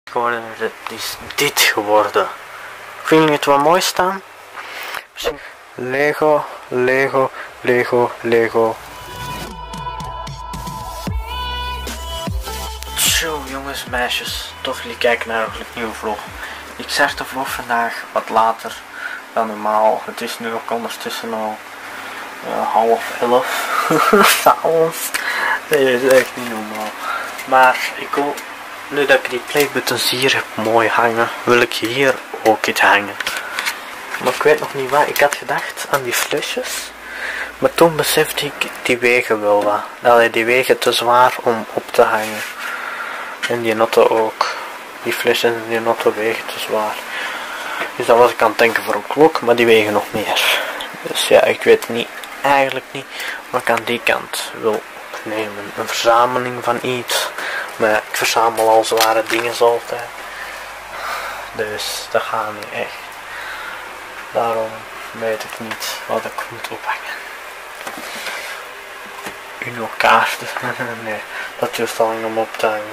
geworden, het is dit geworden. Vind je het wat mooi staan? Lego, Lego, Lego, Lego. Zo jongens en meisjes, tof jullie kijken naar een nieuwe vlog. Ik zeg de vlog vandaag wat later dan normaal. Het is nu ook ondertussen al 10:30 s'avonds. Nee, dat is echt niet normaal. Maar ik wil, nu dat ik die playbuttons hier heb mooi hangen, wil ik hier ook iets hangen. Maar ik weet nog niet waar. Ik had gedacht aan die flesjes. Maar toen besefte ik, die wegen wel wat. Allee, die wegen te zwaar om op te hangen. En die noten ook. Die flesjes en die noten wegen te zwaar. Dus dat was ik aan het denken voor een klok, maar die wegen nog meer. Dus ja, ik weet niet, eigenlijk niet wat ik aan die kant wil nemen. Een verzameling van iets. Maar ik verzamel al zware dingen altijd. Dus dat gaat niet echt. Daarom weet ik niet wat ik moet ophangen. Uno kaarten. Nee, dat duurt al lang om op te hangen.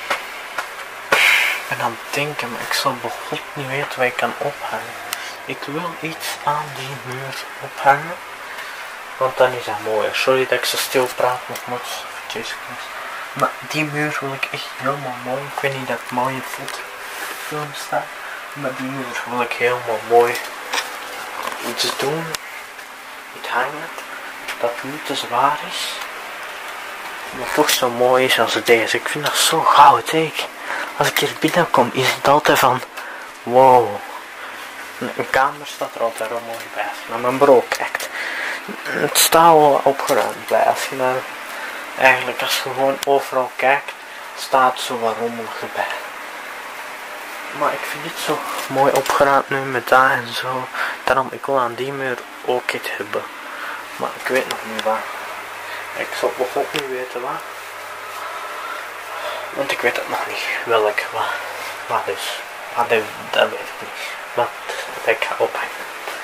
Ik ben aan het denken, maar ik zal bijvoorbeeld niet weten wat ik kan ophangen. Ik wil iets aan die muur ophangen. Want dan is dat mooier. Sorry dat ik zo stil praat, nog moet. Maar die muur wil ik echt helemaal mooi. Ik weet niet dat het mooie fotofilm staat. Maar die muur wil ik helemaal mooi iets doen. Iets hangen. Dat niet te zwaar is. Maar toch zo mooi is als deze. Ik vind dat zo goud. Als ik hier binnenkom is het altijd van wow. Een kamer staat er altijd wel mooi bij. Maar mijn bureau kijkt. Het staat wel opgeruimd bij. Als je nou eigenlijk als je gewoon overal kijkt, staat zo wat rommelig bij. Maar ik vind dit zo mooi opgeruimd nu met dat en zo. Daarom ik wil aan die muur ook iets hebben. Maar ik weet nog niet waar. Ik zal bijvoorbeeld niet weten waar. Want ik weet het nog niet. Welk wat is. Dat weet ik niet. Wat ik ga ophangen.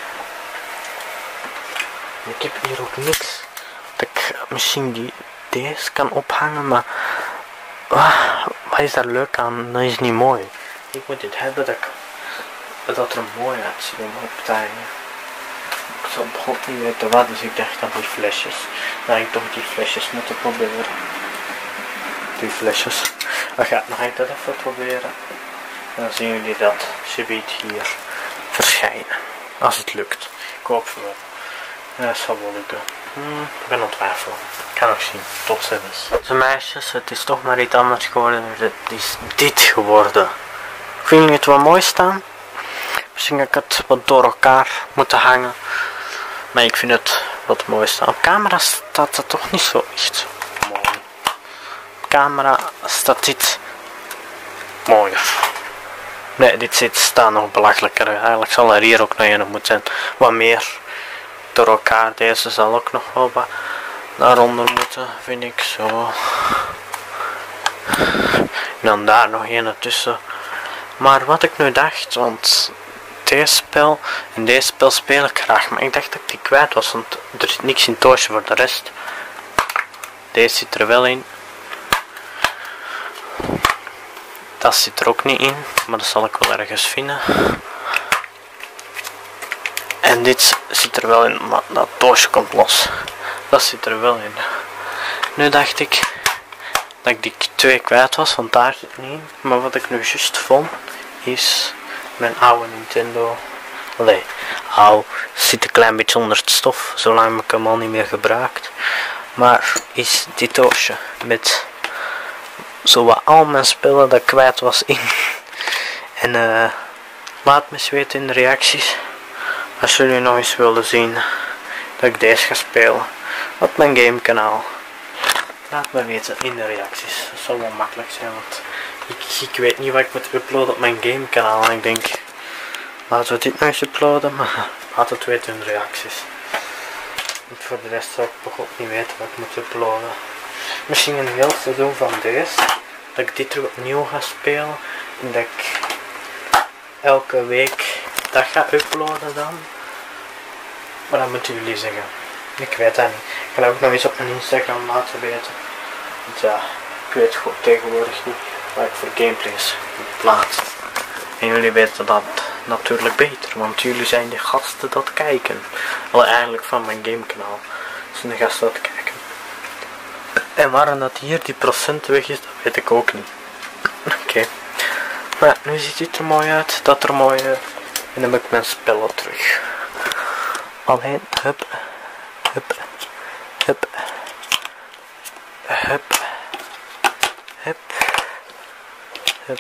Ik heb hier ook niks. Dat ik misschien deze kan ophangen, maar wat is daar leuk aan? Dat is niet mooi. Ik moet dit hebben dat er mooi uitziet om op te hangen. Ik zal bijvoorbeeld niet weten wat, dus ik dacht aan die flesjes. Nou, ik toch die flesjes moeten proberen. Die flesjes. Dan ga ik dat even proberen. En dan zien jullie dat subiet hier verschijnen. Als het lukt. Ik hoop wel. Ja, dat zal wel lukken. Ik ben aan het twijfelen. Ik kan nog zien. Tot ziens. Dus meisjes, het is toch maar iets anders geworden. Het is dit geworden. Vind je het wat mooi staan? Misschien heb ik het wat door elkaar moeten hangen. Maar ik vind het wat mooi staan. Op camera staat het toch niet zo echt mooi. Op camera staat dit mooier. Nee, dit staat nog belachelijker. Eigenlijk zal er hier ook nog een moeten. Wat meer door elkaar. Deze zal ook nog wel wat daaronder moeten, vind ik zo. En dan daar nog een tussen. Maar wat ik nu dacht, want deze spel en deze spel speel ik graag, maar ik dacht dat ik die kwijt was, want er zit niks in het doosje voor de rest. Deze zit er wel in. Dat zit er ook niet in, maar dat zal ik wel ergens vinden. En dit zit er wel in, maar dat doosje komt los. Dat zit er wel in. Nu dacht ik dat ik die twee kwijt was, want daar zit het niet in. Maar wat ik nu juist vond, is mijn oude Nintendo. Allee, zit een klein beetje onder het stof, zolang heb ik hem al niet meer gebruikt. Maar is dit doosje met zowat al mijn spellen dat ik kwijt was in. En laat me eens weten in de reacties als jullie nog eens willen zien dat ik deze ga spelen op mijn gamekanaal. Laat me weten in de reacties. Dat zal wel makkelijk zijn, want ik weet niet wat ik moet uploaden op mijn gamekanaal. En ik denk, laten we dit nog eens uploaden, maar laat het weten in de reacties. Want voor de rest zou ik bijvoorbeeld niet weten wat ik moet uploaden. Misschien een heel seizoen van deze, dat ik dit terug opnieuw ga spelen. En dat ik elke week dat ga uploaden dan. Maar dat moeten jullie zeggen. Ik weet dat niet. Ik ga dat ook nog eens op mijn Instagram laten weten. Want ja, ik weet het gewoon tegenwoordig niet. waar ik voor gameplays plaats. En jullie weten dat natuurlijk beter, want jullie zijn de gasten dat kijken. Wel eigenlijk van mijn gamekanaal zijn de gasten dat kijken. En waarom dat hier die procent weg is, dat weet ik ook niet. Oké. Maar nu ziet het er mooi uit, dat er mooi uit. En dan heb ik mijn spellen terug. Alleen, hup, hup, hup, hup, hup, hup,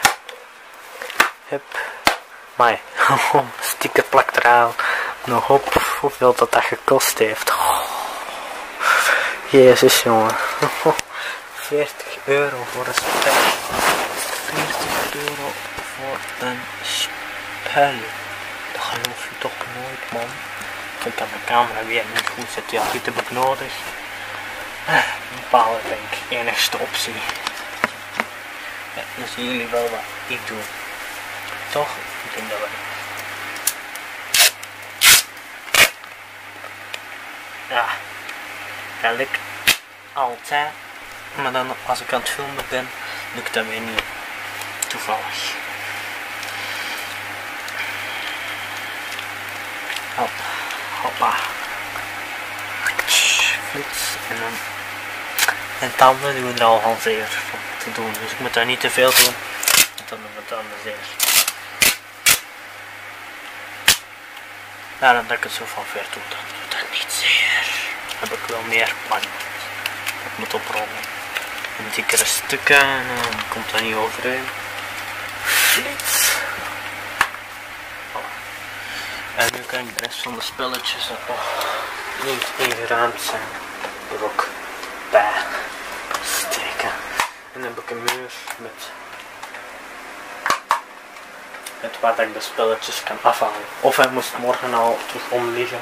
hup. Maar sticker plakt eraan nog op hoeveel dat gekost heeft. Jezus jongen. 40 euro voor een spel. 40 euro voor een spel. Dat geloof je toch nooit, man. Ik kan de camera weer niet goed zetten. Ja, dit heb ik nodig. Bepalen denk ik enigste optie. Ja, dan zien jullie wel wat ik doe. Toch? Ik denk dat wel. Ja, dat lukt altijd. Maar dan als ik aan het filmen ben, lukt dat weer niet. Toevallig. Hop, hoppa. Flits en dan. En tanden doen we er al van zeer te doen. Dus ik moet daar niet te veel doen. Want dan doen we tanden zeer. Nou, dan dat ik het zo van ver doe, dan doe ik dat niet zeer. Dan heb ik wel meer plan. Ik moet oprollen. En dikkere stukken en dan komt dat niet overheen. Flits. En nu kan ik de rest van de spelletjes dat nog niet ingeraamd zijn er ook bij steken. En dan heb ik een muur met waar ik de spelletjes kan afhalen. Of hij moest morgen al terug omliggen.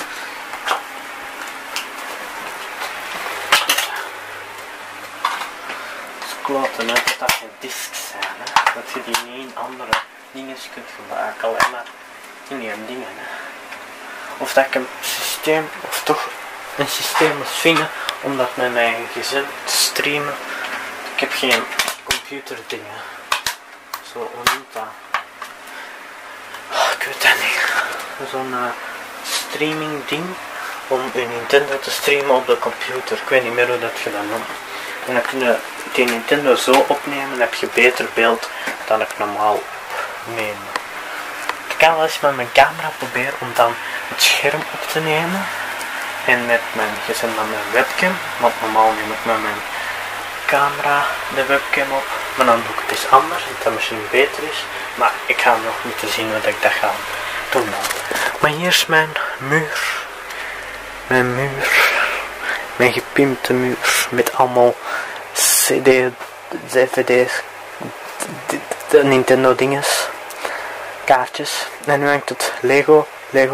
Het is kloten dat dat geen discs zijn, hè? Dat je die niet in andere dingen kunt gebruiken, alleen maar in die dingen. Hè? Of dat ik een systeem, of toch een systeem moet vinden om dat met mijn gezin te streamen. Ik heb geen computerdingen. Zo, hoe noemt dat? Ik weet dat niet. Zo'n streaming ding om een Nintendo te streamen op de computer. Ik weet niet meer hoe dat je dat noemt. En dan kun je die Nintendo zo opnemen, dan heb je beter beeld dan ik normaal opneem. Ik kan wel eens met mijn camera proberen om dan het scherm op te nemen. En met mijn gsm dan mijn webcam. Want normaal neem ik met mijn camera de webcam op. Maar dan doe ik het eens anders, dat dat misschien beter is. Maar ik ga nog moeten zien wat ik dat ga doen dan. Maar hier is mijn muur. Mijn muur. Mijn gepimpte muur. Met allemaal DVD's. De Nintendo dinges. Kaartjes. En nu hangt het Lego.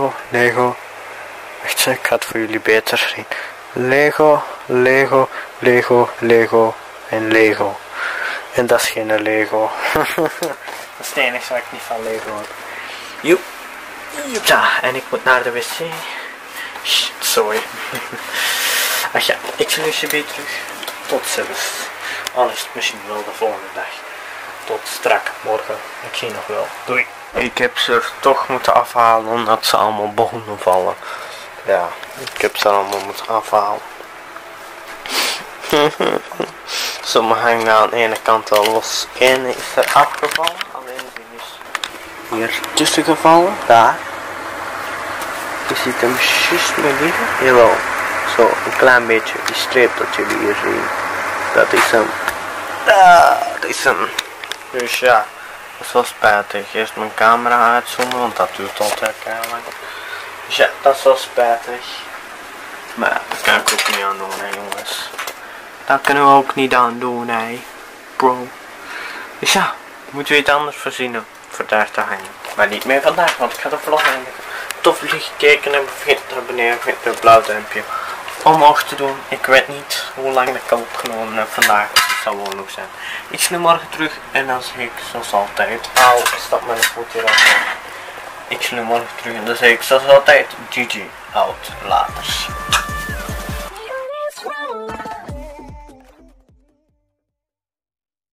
Wacht, ik ga het voor jullie beter zien. Lego en Lego. En dat is geen Lego. Dat is het enige wat ik niet van Lego heb. Joep. Ja, en ik moet naar de wc. Shit, sorry. Ach ja, ik zie jullie weer terug. Tot zelfs. Al is het misschien wel de volgende dag. Tot strak morgen. Ik zie nog wel. Doei. Ik heb ze er toch moeten afhalen omdat ze allemaal begonnen vallen. Ja, ik heb ze allemaal moeten afhalen. Sommige hangen aan de ene kant al los. Eén is er afgevallen. Alleen die is hier tussen gevallen. Daar. Je ziet hem juist mee liggen. Jawel. Zo een klein beetje. Die streep dat jullie hier zien. Dat is hem. Dat is hem. Dus ja. Dat is wel spijtig. Eerst mijn camera uitzoomen. Want dat duurt altijd lang. Dus ja, dat is wel spijtig. Maar dat kan ik ook niet aan doen, hè jongens. Dat kunnen we ook niet aan doen, hè bro. Dus ja, moeten we iets anders verzinnen voor daar te hangen. Maar niet meer vandaag, want ik ga de vlog eindigen. Tof dat jullie gekeken hebben, vergeet te abonneren, vergeet het blauw duimpje omhoog te doen. Ik weet niet hoe lang ik al opgenomen heb vandaag. Het zal wel nog zijn. Ik zie nu morgen terug en dan zeg ik zoals altijd. Auw, stap mijn voet hier af. Ik zie nu morgen terug en dan zeg ik zoals altijd GG out. Later.